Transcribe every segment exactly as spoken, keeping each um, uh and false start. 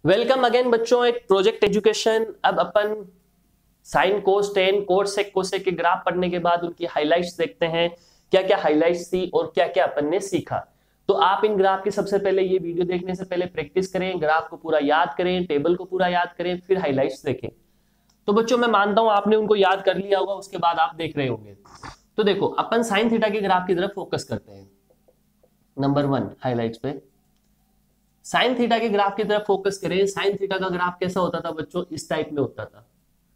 Welcome again बच्चों, एक project education. अब अपन sine cos tan cos sec cosec के ग्राफ पढ़ने के बाद उनकी हाइलाइट्स देखते हैं, क्या क्या हाइलाइट्स थी और क्या क्या अपन ने सीखा। तो आप इन ग्राफ की सबसे पहले ये वीडियो देखने से पहले प्रैक्टिस करें, ग्राफ को पूरा याद करें, टेबल को पूरा याद करें, फिर हाइलाइट्स देखें। तो बच्चों मैं मानता हूं आपने उनको याद कर लिया होगा, उसके बाद आप देख रहे होंगे। तो देखो अपन साइन थीटा के ग्राफ की तरफ फोकस करते हैं। नंबर वन हाइलाइट्स पे साइन थीटा के ग्राफ की तरफ फोकस करें। साइन थीटा का ग्राफ कैसा होता था बच्चों? इस टाइप में होता था।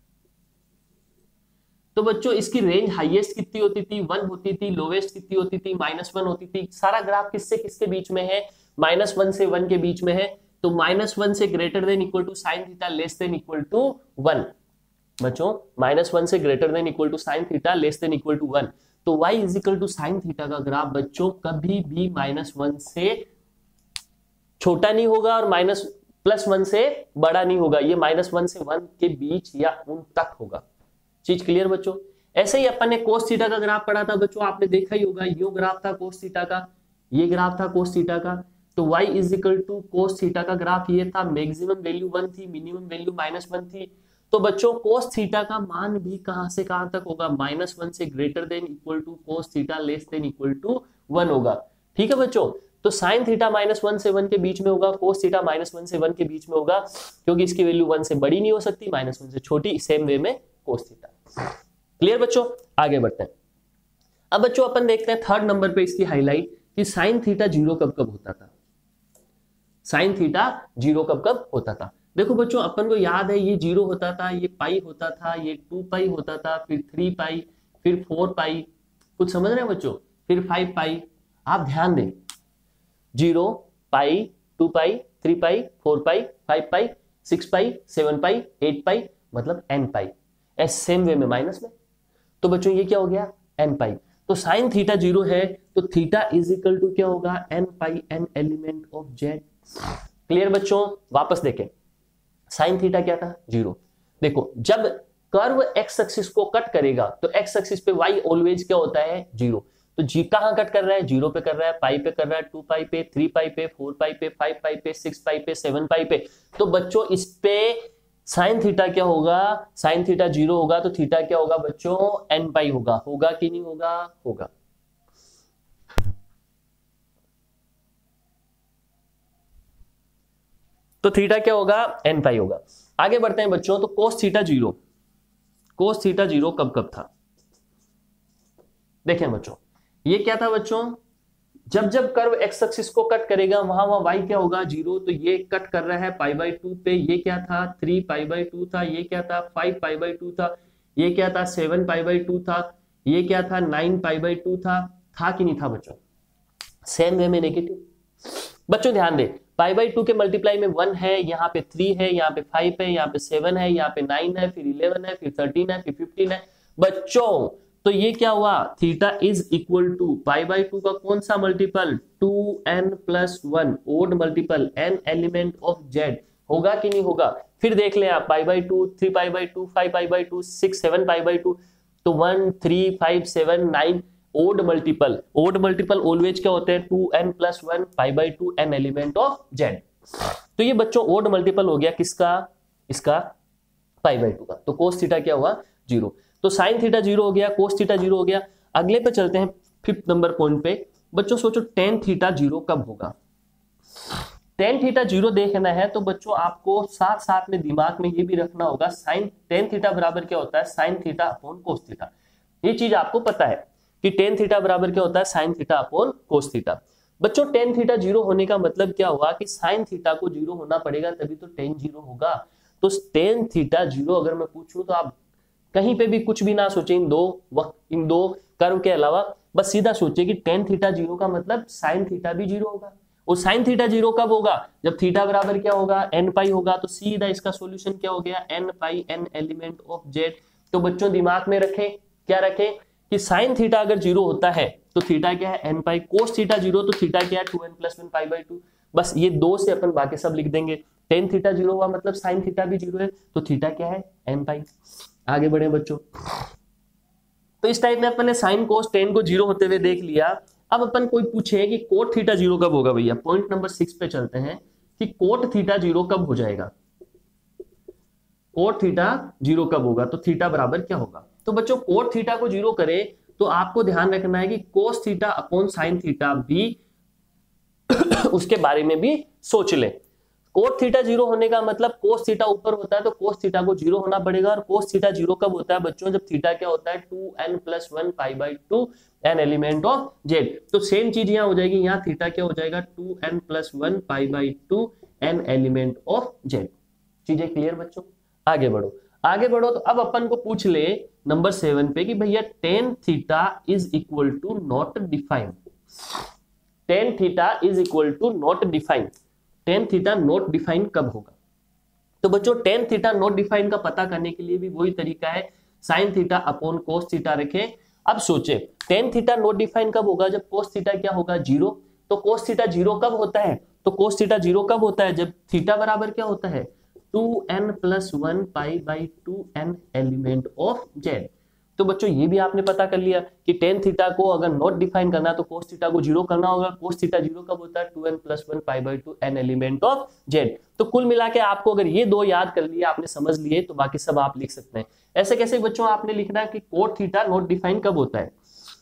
तो बच्चों इसकी रेंज हाईएस्ट कितनी होती थी? वन होती थी। लोवेस्ट कितनी होती थी? माइनस वन होती थी। सारा ग्राफ किससे किसके बीच में है? माइनस वन से वन के बीच में है। तो माइनस वन से greater than equal to sine theta less than equal to one. बच्चों माइनस वन से greater than equal to sine theta less than equal to one. तो y is equal to sine theta का graph बच्चों कभी भी minus one से छोटा नहीं होगा और माइनस प्लस वन से बड़ा नहीं होगा। ये माइनस वन से वन के बीच या उन तक होगा। चीज क्लियर बच्चों? ऐसे ही अपन ने कोस थीटा का ग्राफ पढ़ा था बच्चों, आपने देखा ही होगा। ये ग्राफ था कोस थीटा का, ये ग्राफ था कोस थीटा का। तो y is equal to cos theta का ग्राफ ये था। मैक्सिमम वैल्यू वन थी, मिनिमम वैल्यू माइनस वन थी। तो बच्चों कोस थीटा का मान भी कहां से कहां तक होगा? माइनस वन से greater than equal to cos theta less than equal to one होगा। ठीक है बच्चों? तो साइन थीटा माइनस वन से वन के बीच में होगा, कोस थीटा माइनस वन से वन के बीच में होगा, क्योंकि इसकी वैल्यू वन से बड़ी नहीं हो सकती, माइनस वन से छोटी। सेम वे में कोस थीटा। क्लियर बच्चों? आगे बढ़ते हैं। अब बच्चों अपन देखते हैं थर्ड नंबर पे इसकी हाईलाइट कि साइन थीटा जीरो कब कब होता था। साइन थीटा जीरो कब कब होता था? देखो बच्चों अपन को याद है, ये जीरो होता था, ये पाई होता था, ये टू पाई होता था, फिर थ्री पाई, फिर फोर पाई। कुछ समझ रहे हैं बच्चों? फिर फाइव पाई। आप ध्यान दें, zero pi, two pi, three pi, four pi, five pi, six pi, seven pi, eight pi, मतलब n pi. As same way में माइनस में। तो बच्चों ये क्या हो गया? N pi. तो साइन थीटा जीरो है तो थीटा इज इक्वल टू क्या होगा? N pi n element of Z. Clear बच्चों? वापस देखें, साइन थीटा क्या था? जीरो। देखो जब कर्व एक्स एक्सिस को कट करेगा तो एक्स एक्सिस पे वाई ऑलवेज क्या होता है? जीरो। तो जी कहां कट कर रहा है? जीरो पे कर रहा है, पाई पे कर रहा है, टू पाई पे, थ्री पाई पे, फोर पाई पे, फाइव पाई पे, सिक्स पाई पे, सेवन पाई पे। तो बच्चों इस पे साइन थीटा क्या होगा? साइन थीटा जीरो होगा तो थीटा क्या होगा बच्चों? एन पाई होगा। होगा कि नहीं होगा? होगा। तो थीटा क्या होगा? एन पाई होगा। आगे बढ़ते हैं बच्चों। तो cos theta zero, cos theta zero कब कब था? देखें बच्चों, ये क्या था बच्चों? जब जब कर्व एक्स एक्सिस को कट करेगा वहां वहां वाई क्या होगा? जीरो। तो ये कट कर रहा है पाई बाई टू पे, ये क्या था? थ्री पाई बाई टू था, ये क्या था? फाइव पाई बाई टू था, ये क्या था? सेवन पाई बाई टू था, ये क्या था? नाइन पाई बाई टू था। था कि नहीं था बच्चों? सेम वे में नेगेटिव। बच्चों ध्यान दे, पाई बाई टू के मल्टीप्लाई में वन है, यहाँ पे थ्री है, यहाँ पे फाइव है, यहाँ पे सेवन है, यहाँ पे नाइन है, फिर इलेवन है, फिर थर्टीन है, फिर फिफ्टीन है। बच्चों तो ये क्या हुआ? Theta is equal to pi by two का कौन सा multiple? Two n plus one, odd multiple, n element of Z. होगा कि नहीं होगा? फिर देख लें आप, pi by two, three pi by two, five pi by two, six, seven pi by two. तो one, three, five, seven, nine, odd multiple. Odd multiple always क्या होते हैं? Two n plus one, pi by two, n element of Z. तो ये बच्चों odd multiple हो गया किसका? इसका, पाई बाई टू का। तो कोस थीटा क्या हुआ? जीरो। तो साइन थीटा जीरो हो गया, कोस थीटा जीरो हो गया। अगले पे चलते हैं फिफ्थ नंबर पॉइंट पे। बच्चों सोचो टेन थीटा जीरो कब होगा? टेन थीटा जीरो देखना है तो बच्चों आपको साथ साथ में दिमाग में ये भी रखना होगा, साइन टेन थीटा बराबर क्या होता है? Sine theta upon cos theta. ये चीज आपको पता है कि टेन थीटा बराबर क्या होता है? Sine theta upon cos theta. बच्चों टेन थीटा जीरो होने का मतलब क्या हुआ कि साइन थीटा को जीरो होना पड़ेगा तभी तो टेन जीरो होगा। तो टेन थीटा जीरो अगर मैं पूछूं तो आप कहीं पे भी कुछ भी ना सोचे इन दो वक्त इन दो कर्व के अलावा, बस सीधा सोचे कि टेन थीटा जीरो का मतलब साइन थीटा भी जीरो होगा। और साइन थीटा जीरो कब होगा? जब थीटा बराबर क्या होगा? एन पाई होगा। तो सीधा इसका सॉल्यूशन क्या हो गया? N pi n element of Z. तो बच्चों दिमाग में रखें, क्या रखें कि साइन थीटा अगर जीरो होता है तो थीटा क्या है? N pi. Cos theta zero तो थीटा क्या है? Two n plus one pi by two. बस ये दो से अपन बाकी सब लिख देंगे। टेन थीटा जीरो हुआ मतलब साइन थीटा भी जीरो है, तो थीटा क्या है? N pi. आगे बढ़े बच्चों। तो इस टाइप में अपन ने साइन कोस टेन को जीरो होते हुए देख लिया। अब अपन कोई पूछे कि कोट थीटा जीरो कब होगा भैया? पॉइंट नंबर सिक्स पे चलते हैं कि कोट थीटा जीरो कब हो जाएगा, कोट थीटा जीरो कब होगा, तो थीटा बराबर क्या होगा। तो बच्चों कोट थीटा को जीरो करे तो आपको ध्यान रखना है कि cos theta upon sine theta भी उसके बारे में भी सोच ले। कोट थीटा जीरो होने का मतलब कोस थीटा ऊपर होता है तो कोस थीटा को जीरो होना पड़ेगा, और कोस थीटा जीरो कब होता है बच्चों, जब थीटा क्या होता है two n plus one pi by two n element of Z. तो सेम चीज यहाँ हो जाएगी, यहाँ थीटा क्या हो जाएगा two n plus one pi by two n element of Z. चीजें क्लियर बच्चों, आगे बढ़ो आगे बढ़ो। तो अब अपन को पूछ ले नंबर सेवन पे कि भैया tan theta is equal to not defined, tan theta is equal to not defined, tan theta not defined कब होगा। तो बच्चों टेन थीटा नॉट डिफाइंड का पता करने के लिए भी वही तरीका है, sine theta upon cos theta रखें। अब सोचे टेन थीटा नॉट डिफाइंड कब होगा, जब कोस थीटा क्या होगा जीरो। तो कोस थीटा जीरो कब होता है, तो कोस थीटा जीरो कब होता है, जब थीटा बराबर क्या होता है two n plus one pi by two n element of Z. तो बच्चों ये भी आपने पता कर लिया कि टेन थीटा को अगर नॉट डिफाइन करना है तो कोस थीटा को जीरो करना होगा। कोस थीटा जीरो कब होता है two n plus one pi by two n element of Z. तो कुल मिला के आपको अगर ये दो याद कर लिए, आपने समझ लिए, तो बाकी सब आप लिख सकते हैं। ऐसे कैसे बच्चों आपने लिखना है कि कोट थीटा नॉट डिफाइन कब होता है,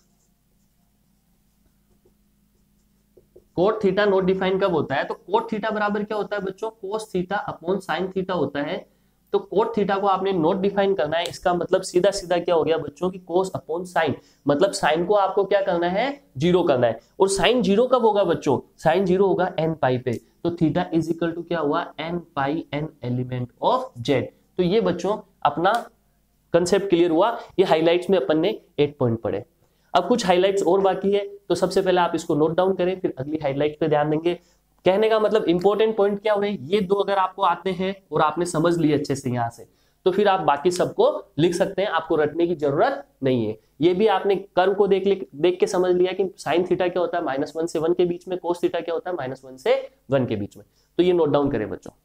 कोट थीटा नॉट डिफाइन कब होता है, तो कोट थीटा बराबर क्या होता है बच्चों cos theta upon sine theta होता है। तो कोट थीटा को आपने नॉट डिफाइन करना है, इसका मतलब सीधा सीधा क्या हो गया बच्चों की कोस अपॉन साइन, मतलब साइन को आपको क्या करना है जीरो करना है। और साइन जीरो कब होगा बच्चों, साइन जीरो होगा एन पाई पे, तो थीटा इज इक्वल टू क्या हुआ n pi n element of Z. तो ये बच्चों अपना कंसेप्ट क्लियर हुआ, ये हाईलाइट्स में अपन ने एट पॉइंट पढ़े। अब कुछ हाइलाइट्स और बाकी है, तो सबसे पहले आप इसको नोट डाउन करें, फिर अगली हाइलाइट पे ध्यान देंगे। कहने का मतलब इंपॉर्टेंट पॉइंट क्या हुए, ये दो अगर आपको आते हैं और आपने समझ लिए अच्छे से यहाँ से, तो फिर आप बाकी सबको लिख सकते हैं, आपको रटने की जरूरत नहीं है। ये भी आपने कर्व को देख देख के समझ लिया कि साइन थीटा क्या होता है माइनस वन से वन के बीच में, कोस थीटा क्या होता है माइनस वन से वन के बीच में। तो ये नोट डाउन करें बच्चों।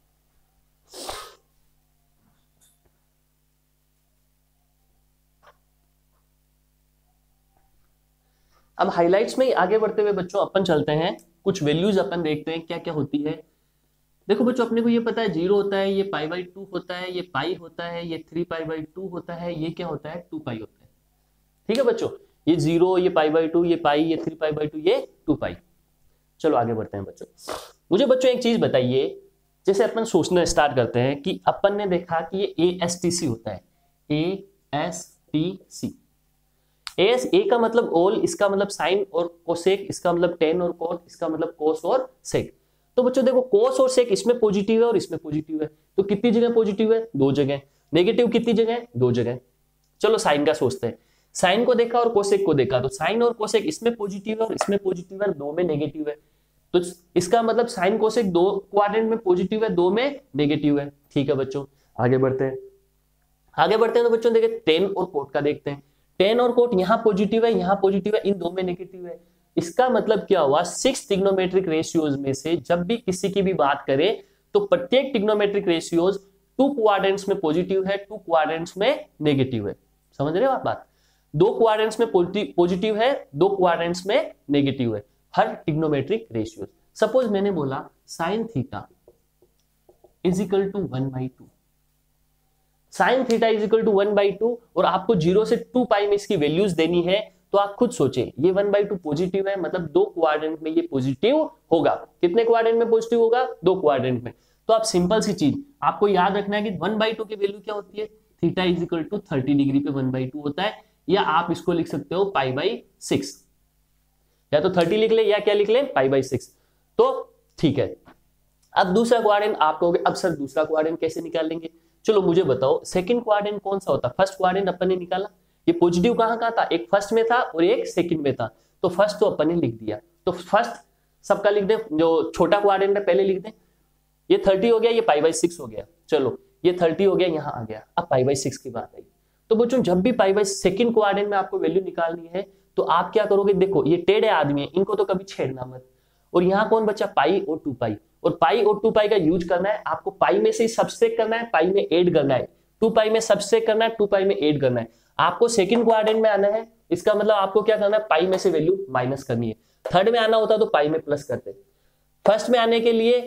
अब हाइलाइट्स में आगे बढ़ते हुए बच्चों अपन चलते हैं, कुछ वैल्यूज अपन देखते हैं क्या क्या होती है। देखो बच्चों अपने को ये पता है जीरो होता है, ये पाई बाई टू होता है, ये पाई होता है, ये थ्री पाई बाई टू होता है, ये क्या होता है टू पाई होता है। ठीक है बच्चों, ये जीरो, ये पाई बाई टू, ये पाई, ये थ्री पाई बाई टू, ये टू पाई। चलो आगे बढ़ते हैं बच्चों। मुझे बच्चों एक चीज बताइए, जैसे अपन सोचना स्टार्ट करते हैं कि अपन ने देखा कि ये ए एस टी सी होता है, A S T C. S A का मतलब ऑल, इसका मतलब साइन और कोसेक, इसका मतलब टेन और कोट, इसका मतलब कोस और सेक। तो बच्चों देखो कोस और सेक इसमें पॉजिटिव है और इसमें पॉजिटिव है, तो कितनी जगह पॉजिटिव है दो जगह, नेगेटिव कितनी जगह दो जगह। चलो साइन का सोचते हैं, साइन को देखा और कोसेक को देखा, तो साइन और कोसेक इसमें पॉजिटिव है और इसमें पॉजिटिव है, दो में नेगेटिव है। तो इसका मतलब साइन कोसेक दो क्वाड्रेंट में पॉजिटिव है, दो में नेगेटिव है। ठीक है बच्चों आगे बढ़ते हैं, आगे बढ़ते हैं तो बच्चों देखिए टेन और कोट का देखते हैं। टेन और कोट यहाँ पॉजिटिव है, यहाँ पॉजिटिव है, इन दो में नेगेटिव है। इसका मतलब क्या हुआ, सिक्स ट्रिग्नोमेट्रिक रेशियोज में से जब भी किसी की भी बात करें तो प्रत्येक ट्रिग्नोमेट्रिक रेशियोज टू क्वाड्रेंट्स में पॉजिटिव है, टू क्वाड्रेंट्स में नेगेटिव है। समझ रहे हो आप बात, दो क्वाड्रेंट्स में पॉजिटिव है, दो क्वाड्रेंट्स में नेगेटिव है हर ट्रिग्नोमेट्रिक रेशियोज। सपोज मैंने बोला sine theta is equal to one by two, sine theta is equal to one by two, और आपको जीरो से टू पाई में इसकी वैल्यूज देनी है। तो आप खुद सोचें, ये वन बाई टू पॉजिटिव है, मतलब दो क्वाड्रेंट में ये पॉजिटिव होगा। कितने क्वाड्रेंट में पॉजिटिव होगा, दो क्वाड्रेंट में। तो आप सिंपल सी चीज आपको याद रखना है कि वन बाई टू की वैल्यू क्या होती है, theta is equal to thirty degree पे वन बाई टू होता है, या आप इसको लिख सकते हो पाई बाई सिक्स, या तो थर्टी लिख ले या क्या लिख ले पाई बाई सिक्स। तो ठीक है, अब दूसरा क्वाड्रेंट आप कहोगे अब सर दूसरा क्वाड्रेंट कैसे निकालेंगे। चलो मुझे बताओ सेकंड क्वाड्रेंट कौन सा होता, फर्स्ट क्वाड्रेंट अपन ने निकाला, ये पॉजिटिव कहां कहां था, एक फर्स्ट में था और एक सेकंड में था। तो फर्स्ट तो अपन ने लिख दिया, तो फर्स्ट सबका लिख दे, जो छोटा क्वाड्रेंट है पहले लिख दे। ये थर्टी हो गया, ये पाई बाई सिक्स हो गया। चलो ये थर्टी हो गया, यहां आ गया। अब पाई बाई सिक्स की बात आई, तो बच्चों जब भी पाई बाई सेकंड क्वाड्रेंट में आपको वैल्यू निकालनी है तो आप क्या करोगे, देखो ये टेढ़े आदमी है, इनको तो कभी छेड़ना मत। और यहाँ कौन बचा, पाई और टू पाई, और पाई और टू पाई का यूज करना है आपको, पाई में से सबसेक करना है, पाई में ऐड करना है, टू पाई में सबसेक करना है, टू पाई में ऐड करना है। आपको सेकंड क्वाड्रेंट में आना है, इसका मतलब आपको क्या करना है, पाई में से वैल्यू माइनस करनी है। थर्ड में आना होता तो पाई में प्लस करते। फर्स्ट में आने के लिए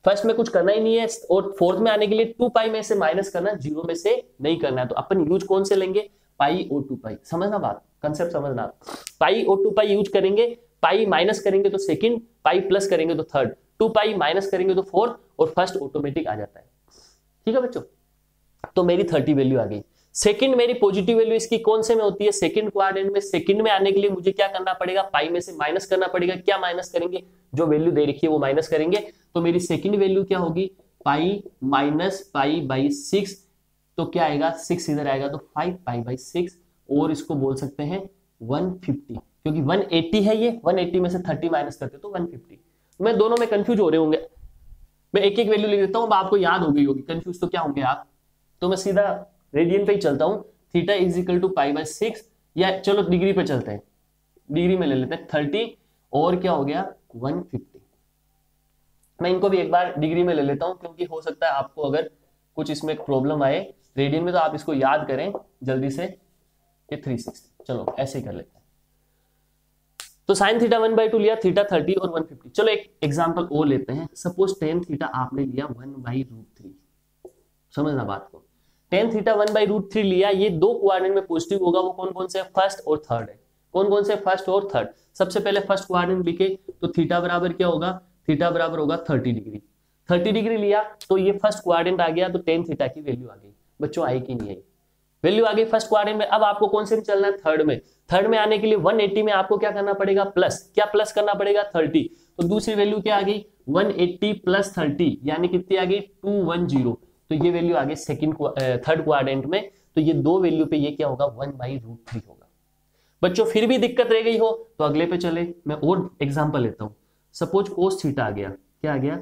फर्स्ट में कुछ करना ही नहीं है और फोर्थ में आने के लिए टू पाई में से माइनस करना, जीरो में से नहीं करना है। तो अपन यूज कौन से लेंगे, पाई और टू पाई। समझना बात, कंसेप्ट समझना। पाई और टू पाई यूज करेंगे, पाई माइनस करेंगे तो सेकंड, पाई प्लस करेंगे तो थर्ड, टू पाई माइनस करेंगे तो फोर्थ और फर्स्ट ऑटोमेटिक आ जाता है। ठीक है बच्चों, तो मेरी थर्टी वैल्यू आ गई। सेकंड मेरी पॉजिटिव वैल्यू इसकी कौन से में होती है, सेकंड क्वाड्रेंट में। सेकंड में आने के लिए मुझे क्या करना पड़ेगा, पाई में से माइनस करना पड़ेगा। क्या माइनस करेंगे, जो वैल्यू दे रखी है वो माइनस करेंगे। तो मेरी सेकंड वैल्यू क्या होगी, pi minus pi by six. तो क्या आएगा, सिक्स इधर आएगा तो फाइव पाई बाई सिक्स, और इसको बोल सकते हैं वन फिफ्टी, क्योंकि वन एटी है ये, वन एटी में से थर्टी माइनस करते तो वन फिफ्टी। मैं दोनों में कंफ्यूज हो रहे होंगे, मैं एक एक वैल्यू लिख देता हूं, अब आपको याद हो गई होगी, कंफ्यूज तो क्या होंगे आप। तो मैं सीधा रेडियन पे ही चलता हूं, theta is equal to pi by six, या चलो डिग्री पे चलते हैं, डिग्री में ले लेते हैं थर्टी, और क्या हो गया वन फिफ्टी। मैं इनको भी एक बार डिग्री में ले लेता हूं, क्योंकि हो सकता है आपको अगर कुछ इसमें प्रॉब्लम आए रेडियन में, तो आप इसको याद करें जल्दी से। ये थ्री सिक्सटी, चलो ऐसे ही कर लेते हैं। तो sine theta one by two लिया, थीटा थर्टी और वन फिफ्टी। चलो एक एग्जांपल और लेते हैं। सपोज टेन थीटा आपने लिया वन बाई रूट थ्री, समझना बात को। Tan theta one by root three लिया, ये दो क्वाड्रेंट में पॉजिटिव होगा, वो कौन कौन से, फर्स्ट और थर्ड है। कौन कौन से, फर्स्ट और थर्ड। सबसे पहले फर्स्ट क्वाड्रेंट लिखे तो थीटा बराबर क्या होगा, थीटा बराबर होगा थर्टी डिग्री। थर्टी डिग्री लिया तो ये फर्स्ट क्वाड्रेंट आ गया, तो टेन थीटा की वैल्यू आ गई। बच्चों आई कि नहीं आई, वैल्यू आ गई फर्स्ट क्वाड्रेंट में। अब आपको कौन से में चलना है, थर्ड में। थर्ड में आने के लिए वन एटी में आपको क्या करना पड़ेगा, प्लस। क्या प्लस करना पड़ेगा, थर्टी। तो दूसरी वैल्यू क्या आ गई, वन एटी प्लस थर्टी, यानी कितनी आ गई, टू वन जीरो। तो ये वैल्यू आ गई सेकंड थर्ड क्वाड्रेंट में। तो ये दो वैल्यू पे ये क्या होगा, वन बाई रूट थ्री होगा। बच्चों फिर भी दिक्कत रह गई हो तो अगले पे चले, मैं और एग्जांपल लेता हूं। सपोज कोस थीटा आ गया, क्या आ गया,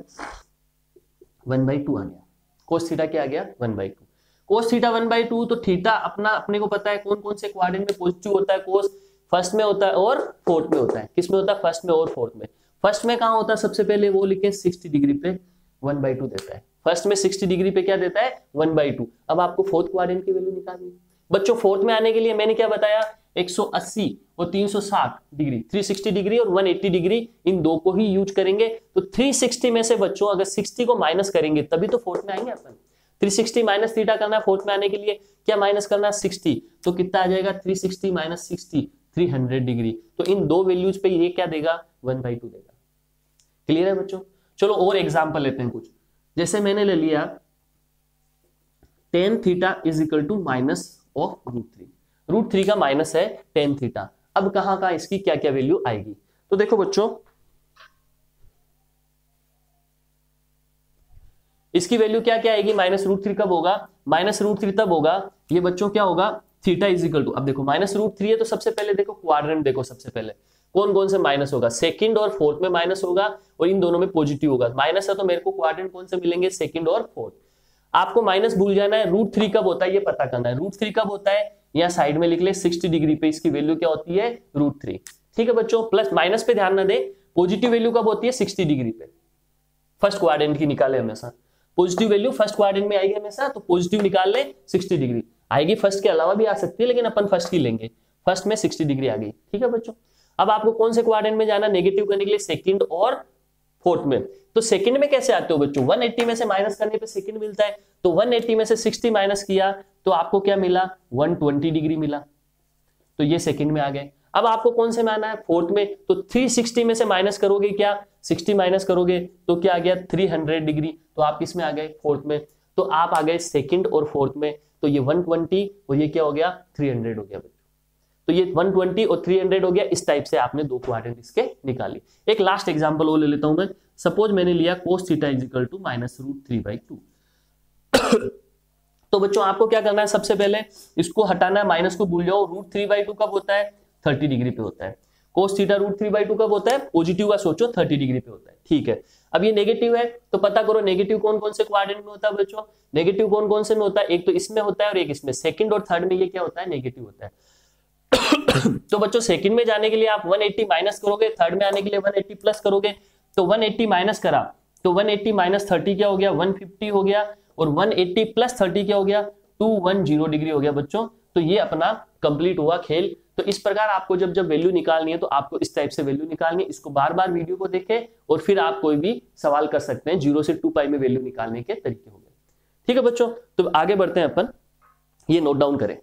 वन बाई टू आ गया। कोस थीटा क्या आ गया, one by two. Cos theta one by two, तो थीटा अपना अपने को पता है कौन कौन से क्वाड्रेंट में पॉजिटिव होता है। कोस फर्स्ट में होता है और फोर्थ में होता है। किस में होता है, फर्स्ट में और फोर्थ में। फर्स्ट में कहां होता है, सबसे पहले वो लिखे सिक्सटी डिग्री पे वन बाई टू देता है। फर्स्ट में सिक्सटी डिग्री पे क्या देता है, वन बाई टू। अब आपको फोर्थ क्वाड्रेंट की वैल्यू निकालनी। बच्चों फोर्थ में आने के लिए मैंने क्या बताया, एक सौ अस्सी और तीन सौ साठ डिग्री, थ्री सिक्सटी डिग्री और वन एटी डिग्री, इन दो को ही यूज करेंगे। तो थ्री सिक्सटी में से बच्चों अगर सिक्सटी को माइनस करेंगे तभी तो फोर्थ में आएंगे अपन। थ्री सिक्सटी माइनस थीटा करना है फोर्थ में आने के लिए, क्या माइनस करना है, सिक्सटी। तो कितना आ जाएगा, three sixty minus sixty, three hundred degree. तो इन दो वैल्यूज पे ये क्या देगा, वन बाई टू देगा। क्लियर है बच्चों। चलो और एग्जांपल लेते हैं कुछ। जैसे मैंने ले लिया tan theta is equal to minus of root three. Root three का माइनस है टेन थीटा। अब कहां कहां इसकी क्या क्या वैल्यू आएगी, तो देखो बच्चों इसकी वैल्यू क्या क्या आएगी, माइनस रूट थ्री कब होगा, माइनस रूट थ्री तब होगा ये बच्चों क्या होगा, थीटा इज इक्वल टू। अब देखो माइनस रूट थ्री है तो सबसे पहले देखो क्वाड्रेंट देखो, सबसे पहले कौन कौन से माइनस होगा, सेकंड और फोर्थ में माइनस होगा और इन दोनों में पॉजिटिव होगा। माइनस है तो मेरे को क्वाड्रेंट कौन से मिलेंगे, सेकंड और फोर्थ। आपको माइनस भूल जाना है, रूट थ्री कब होता है ये पता करना है। रूट थ्री कब होता है, या साइड में लिख ले सिक्सटी डिग्री पे इसकी वैल्यू क्या होती है, रूट थ्री। ठीक है बच्चों, प्लस माइनस पे ध्यान ना दे, पॉजिटिव वैल्यू कब होती है, सिक्सटी डिग्री पे। फर्स्ट क्वाड्रेंट की निकाले हमेशा, पॉजिटिव वैल्यू फर्स्ट क्वाड्रेंट में आएगी हमेशा, तो पॉजिटिव निकाल ले सिक्सटी डिग्री आएगी। फर्स्ट के अलावा भी आ सकती है लेकिन अपन फर्स्ट की लेंगे, फर्स्ट में सिक्सटी डिग्री आ गई। ठीक है बच्चों, अब आपको कौन से क्वाड्रेंट में जाना, नेगेटिव करने के लिए सेकंड और फोर्थ में। तो सेकंड में कैसे आते हो बच्चों, वन एटी में से माइनस करने पे सेकंड मिलता है, तो वन एटी में से सिक्सटी माइनस किया तो आपको क्या मिला, वन ट्वेंटी डिग्री मिला, तो ये सेकंड में आ गए। अब आपको कौन से में आना है, फोर्थ में, तो थ्री सिक्सटी में से माइनस करोगे क्या, सिक्सटी माइनस करोगे तो क्या आ गया, थ्री हंड्रेड डिग्री, तो आप किसमें आ गए, फोर्थ में। तो आप आ गए सेकंड और फोर्थ में, तो ये वन ट्वेंटी और ये क्या हो गया, थ्री हंड्रेड हो गया बच्चों। तो ये वन ट्वेंटी और थ्री हंड्रेड हो गया। इस टाइप से आपने दो क्वाड्रेंट इसके निकाली। एक लास्ट एग्जांपल और ले लेता हूं मैं। सपोज मैंने लिया cos theta is equal to minus root three by two. तो बच्चों आपको क्या करना है, सबसे पहले इसको हटाना है, माइनस को भूल जाओ। रूट थ्री बाई टू कब होता है, थर्टी डिग्री पे होता है। Cos theta root three by two कब होता है, पॉजिटिव का सोचो, थर्टी डिग्री पे होता है। ठीक है, अब ये नेगेटिव है तो पता करो नेगेटिव कौन कौन से क्वाड्रेंट में होता है बच्चों, नेगेटिव कौन कौन से में होता है, एक तो इसमें होता है और एक इसमें, सेकंड और थर्ड में ये क्या होता है, नेगेटिव होता है। तो बच्चों सेकंड में जाने के लिए आप वन एटी माइनस करोगे, थर्ड में आने के लिए वन एटी प्लस करोगे। तो वन एटी माइनस करा तो वन एटी माइनस थर्टी क्या हो गया, वन फिफ्टी हो गया, और वन एटी प्लस थर्टी क्या हो गया, टू वन जीरो डिग्री हो गया बच्चों। तो ये अपना कंप्लीट हुआ खेल। तो इस प्रकार आपको जब जब वैल्यू निकालनी है तो आपको इस टाइप से वैल्यू निकालनी है। इसको बार बार वीडियो को देखें और फिर आप कोई भी सवाल कर सकते हैं। जीरो से टू पाई में वैल्यू निकालने के तरीके हो गए। ठीक है बच्चों, तो आगे बढ़ते हैं अपन, ये नोट डाउन करें।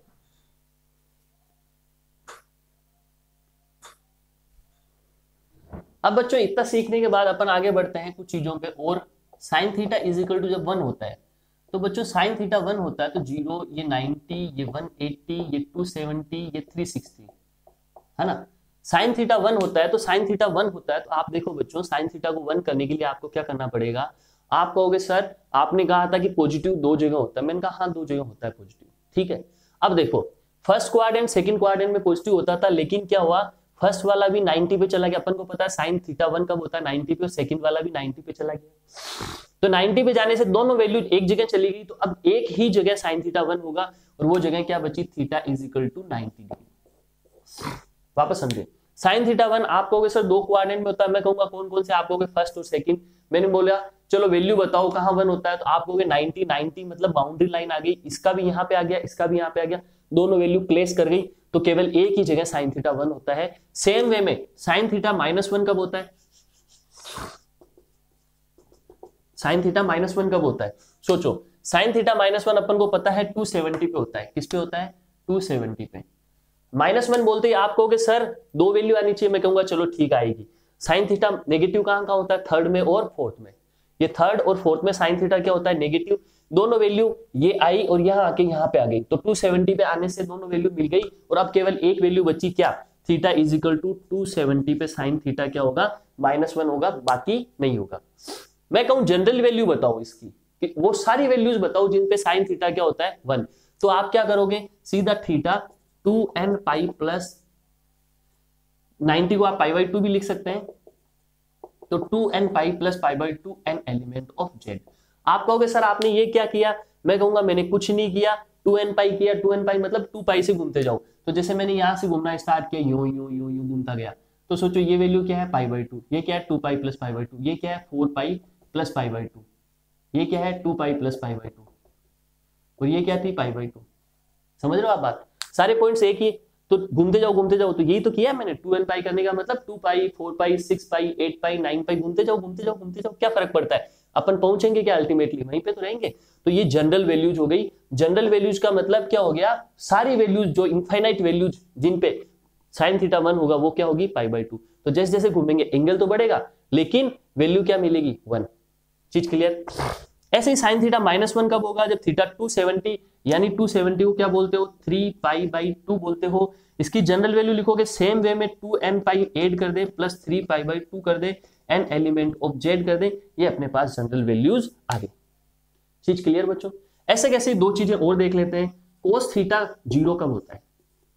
अब बच्चों इतना सीखने के बाद अपन आगे बढ़ते हैं कुछ चीजों पे। और sine theta is equal to जब वन होता है तो बच्चों साइन थीटा वन होता है तो जीरो, ये नाइनटी, ये वन एट्टी, ये टू सेवेंटी, ये थ्री सिक्सटी, है ना। साइन थीटा वन होता है तो साइन थीटा वन होता है तो आप देखो बच्चों, साइन थीटा को वन करने के लिए आपको क्या करना पड़ेगा। आप कहोगे सर आपने कहा था कि पॉजिटिव दो जगह होता है। मैंने कहा हाँ दो जगह होता है पॉजिटिव। ठीक है, अब देखो फर्स्ट क्वाड्रेंट सेकंड क्वाड्रेंट में पॉजिटिव होता था, लेकिन क्या हुआ, फर्स्ट वाला भी नाइनटी पे चला गया। अपन को पता है साइन थीटा वन कब होता है, नाइनटी पे, और सेकंड वाला भी नाइनटी पे चला गया। तो नाइनटी पे जाने से दोनों वैल्यू एक जगह चली गई, तो अब एक ही जगह साइन थीटा वन होगा और वो जगह क्या बची, theta is equal to ninety degree. वापस समझे, साइन थीटा वन आप कहोगे सर दो क्वाड्रेंट में होता है। मैं कहूंगा कौन कौन से, आप कहोगे फर्स्ट और सेकंड। मैंने बोला चलो वैल्यू बताओ कहां वन होता है, तो आप कहोगे नाइनटी, नाइनटी मतलब बाउंड्री लाइन आ गई, इसका भी यहाँ पे आ गया, इसका भी यहाँ पे आ गया, दोनों वैल्यू प्लेस कर गई तो केवल एक ही जगह साइन थीटा वन होता है। सेम वे में साइन थीटा माइनस वन कब होता है, साइन थीटा माइनस वन कब होता है, सोचो। साइन थीटा माइनस वन अपन को पता है टू सेवेंटी पे होता है। किस पे होता है, टू सेवेंटी पे। माइनस वन बोलते ही आप कहोगे सर दो वैल्यू आनी चाहिए। मैं कहूंगा चलो ठीक आएगी। साइन थीटा नेगेटिव कहां कहां होता है, थर्ड में और फोर्थ में। ये थर्ड और फोर्थ में साइन थीटा क्या होता है, नेगेटिव। दोनों वैल्यू ये आई और यहाँ आके यहाँ पे आ गई, तो टू सेवेंटी पे आने से दोनों वैल्यू मिल गई और अब केवल एक वैल्यू बची, क्या, theta is equal to two seventy पे साइन थीटा क्या होगा, माइनस वन होगा, बाकी नहीं होगा। मैं कहूं जनरल वैल्यू बताओ इसकी, कि वो सारी वैल्यूज बताओ जिन पे साइन थीटा क्या होता है, वन। तो आप क्या करोगे, सीधा theta two n pi plus ninety को आप पाई बाई टू भी लिख सकते हैं, तो two n pi plus pi by two n element of Z. आप कहोगे सर आपने ये क्या किया, मैं कहूंगा मैंने कुछ नहीं किया, टू एन पाई किया। टू एन पाई मतलब टू पाई से घूमते जाओ, तो जैसे मैंने यहां से घूमना स्टार्ट किया, यूं यूं यूं यूं घूमता गया, तो सोचो ये वैल्यू क्या है, पाई बाई टू, ये क्या है two pi plus pi by two, ये क्या है four pi plus pi by two, ये क्या है two pi plus pi by two, और ये क्या थी पाई बाई टू। समझ रहे हो आप बात, सारे पॉइंट्स एक ही, तो घूमते जाओ घूमते जाओ। तो यही तो किया मैंने, टू एन पाई करने का मतलब two pi, four pi, six pi, eight pi, nine pi, घूमते जाओ घूमते जाओ घूमते जाओ, क्या फर्क पड़ता है, अपन पहुंचेंगे क्या अल्टीमेटली, वहीं पे तो रहेंगे। तो ये जनरल वैल्यूज हो गई। जनरल वैल्यूज का मतलब क्या हो गया, सारी वैल्यूज जो इनफाइनाइट वैल्यूज जिन पे साइन थीटा वन होगा वो क्या होगी, पाई बाई टू। तो जैसे जैसे घूमेंगे एंगल तो बढ़ेगा लेकिन वैल्यू क्या मिलेगी, वन। चीज क्लियर। ऐसे ही साइन थीटा माइनस वन कब होगा, जब थीटा टू सेवेंटी, यानी टू सेवेंटी को क्या बोलते हो, थ्री पाई बाई टू बोलते हो। इसकी जनरल वैल्यू लिखोगे सेम वे में, टू एन पाई ऐड कर दे plus three pi by two कर दे, एन एलिमेंट ऑफ जेड कर दे, ये अपने पास जनरल वैल्यूज आ गई। चीज क्लियर बच्चों। ऐसे कैसे दो चीजें और देख लेते हैं। कोस थीटा जीरो कब होता है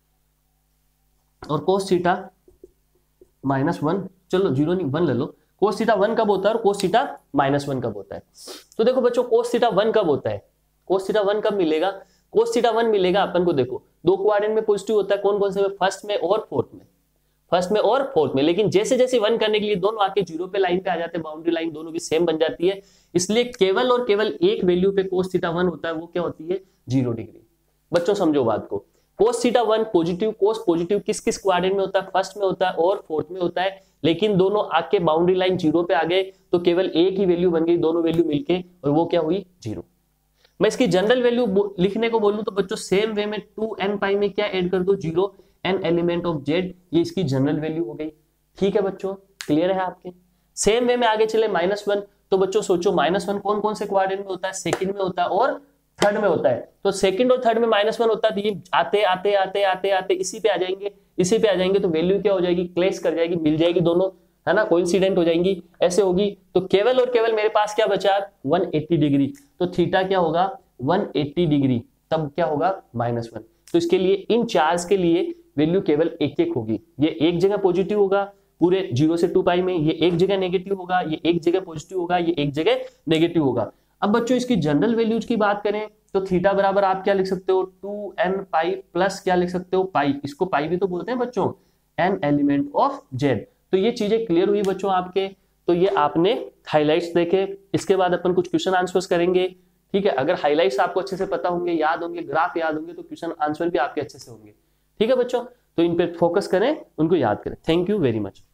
और कोस थीटा माइनस वन, चलो जीरो नहीं वन ले लो। कोस थीटा वन कब होता है और कोस थीटा माइनस वन कब होता है। तो देखो बच्चों कोस थीटा वन कब होता है, कोस थीटा वन कब मिलेगा, कोस थीटा वन मिलेगा अपन को, देखो दो क्वाड्रेंट में पॉजिटिव होता है, कौन कौन से में, फर्स्ट में और फोर्थ में, फर्स्ट में और फोर्थ में। लेकिन जैसे जैसे वन करने के लिए दोनों आके जीरो पे लाइन पे आ जाते हैं, बाउंड्री लाइन दोनों की सेम बन जाती है, इसलिए केवल और केवल एक वैल्यू पे कोस थीटा वन होता है, वो क्या होती है, जीरो डिग्री। बच्चों समझो बात को, cos theta one positive, cos positive किस किस क्वाड्रेंट में होता है, फर्स्ट में होता है और फोर्थ में होता है, लेकिन दोनों आके बाउंड्री लाइन जीरो पे आ गए तो केवल एक ही वैल्यू बन गई, दोनों वैल्यू मिलके, और वो क्या हुई, जीरो। मैं इसकी जनरल वैल्यू लिखने को बोलूं तो बच्चों सेम वे में टू एन पाई में क्या ऐड कर दो, zero, n element of Z, ये इसकी जनरल वैल्यू हो गई। ठीक है बच्चों, क्लियर है आपके। सेम वे में आगे चले माइनस वन, तो बच्चों सोचो माइनस वन कौन कौन से क्वाड्रेंट में होता है, सेकंड में होता है और थर्ड में होता है। तो सेकंड और थर्ड में माइनस वन होता है, तो ये आते आते आते आते आते इसी पे आ जाएंगे, इसी पे आ जाएंगे, तो वैल्यू क्या हो जाएगी, क्लेश कर जाएगी, मिल जाएगी दोनों, है ना, कोइंसिडेंट हो जाएंगी, ऐसे होगी। तो केवल और केवल मेरे पास क्या बचा, वन एट्टी डिग्री, तो थीटा क्या होगा, वन एट्टी डिग्री, तब क्या होगा, माइनस वन। तो इसके लिए इन चार्ज के लिए वैल्यू केवल एक एक होगी, ये एक जगह पॉजिटिव होगा पूरे जीरो से टू पाई में, ये एक जगह नेगेटिव होगा, ये एक जगह पॉजिटिव होगा, ये एक जगह नेगेटिव होगा। अब बच्चों इसकी जनरल वैल्यूज की बात करें तो थीटा बराबर आप क्या लिख सकते हो, टू एन पाई प्लस क्या लिख सकते हो, पाई, इसको पाई भी तो बोलते हैं बच्चों, एन एलिमेंट ऑफ जेड। तो ये चीजें क्लियर हुई बच्चों आपके, तो ये आपने हाइलाइट्स देखे। इसके बाद अपन कुछ क्वेश्चन आंसर्स करेंगे, ठीक है। अगर हाइलाइट्स आपको अच्छे से पता होंगे, याद होंगे, ग्राफ याद होंगे, तो क्वेश्चन आंसर भी आपके अच्छे से होंगे, ठीक है बच्चों। तो इन पे फोकस करें, उनको याद करें। Thank you very much.